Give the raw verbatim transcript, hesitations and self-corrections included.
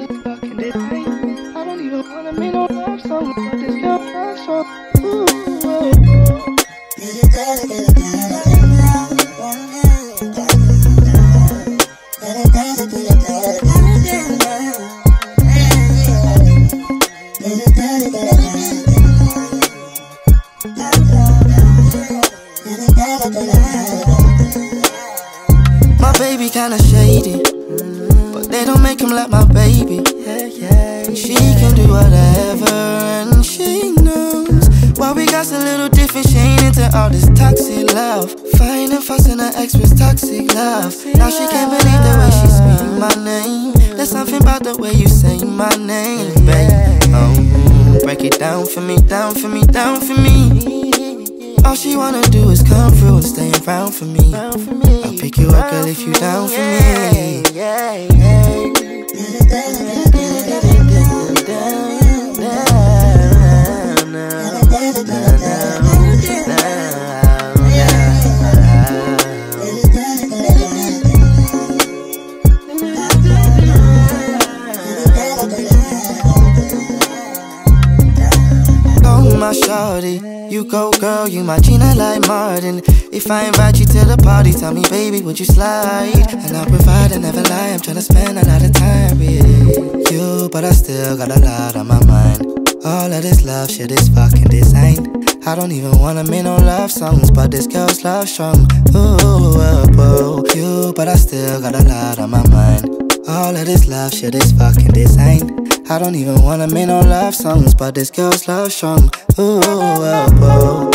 fucking this ain't. I don't even wanna make no love song, but this girl love song. Ooh, oh, oh. Get it better, get it better. My baby kinda shady, but they don't make him like my baby. She can do whatever and she knows. While we got a little different, she ain't into all this toxic love. Finding fuss in her ex was toxic love. Now she can't believe the way she speaking my name. There's something about the way you say my name, babe. Oh, break it down for me, down for me, down for me. All she wanna do is come through and stay around for me. I'll pick you up, girl, if you down for me. Oh, my shawty, you go girl, you my Gina like Martin. If I invite you to the party, tell me baby, would you slide? And I'll provide and never lie, I'm tryna spend a lot of time with you, but I still got a lot on my mind. All of this love shit is fucking design. I don't even wanna make no love songs, but this girl's love strong. Ooh, oh, oh, you, but I still got a lot on my mind. All of this love shit is fucking design. I don't even wanna make no love songs, but this girl's love strong. Ooh, oh, oh.